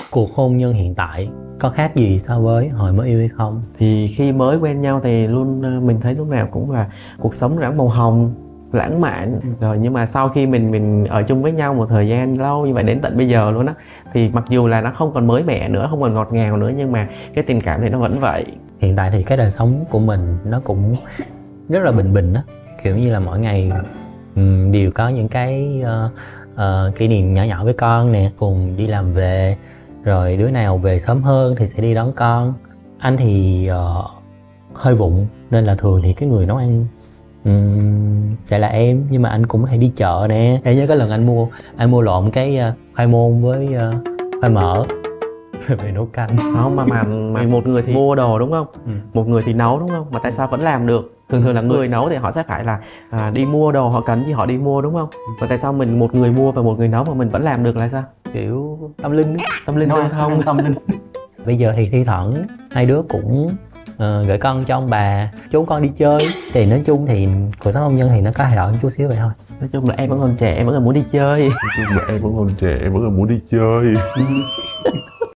Cuộc hôn nhân hiện tại có khác gì so với hồi mới yêu hay không? Thì khi mới quen nhau thì mình thấy lúc nào cũng là cuộc sống rạng màu hồng, lãng mạn rồi, nhưng mà sau khi mình ở chung với nhau một thời gian lâu như vậy đến tận bây giờ luôn á, thì mặc dù là nó không còn mới mẻ nữa, không còn ngọt ngào nữa, nhưng mà cái tình cảm thì nó vẫn vậy. Hiện tại thì cái đời sống của mình nó cũng rất là bình bình á, kiểu như là mỗi ngày đều có những cái kỷ niệm nhỏ nhỏ với con nè, cùng đi làm về, rồi đứa nào về sớm hơn thì sẽ đi đón con. Anh thì hơi vụng nên là thường thì cái người nấu ăn sẽ là em, nhưng mà anh cũng hay đi chợ nè. Em nhớ cái lần anh mua lộn cái khoai môn với khoai mỡ rồi về nấu canh. Không mà một người thì mua đồ đúng không, một người thì nấu đúng không, mà tại sao vẫn làm được? Thường là người nấu thì họ sẽ phải là đi mua đồ, họ cần gì họ đi mua đúng không, mà tại sao mình một người mua và một người nấu mà mình vẫn làm được là sao? Kiểu tâm linh á. Tâm linh không? Tâm linh. Bây giờ thì thi thoảng hai đứa cũng gửi con cho ông bà, chú con đi chơi. Thì nói chung thì cuộc sống hôn nhân thì nó có thay đổi một chút xíu vậy thôi. Nói chung là em vẫn còn trẻ, em vẫn còn muốn đi chơi. Nói chung là em vẫn còn trẻ, em vẫn còn muốn đi chơi.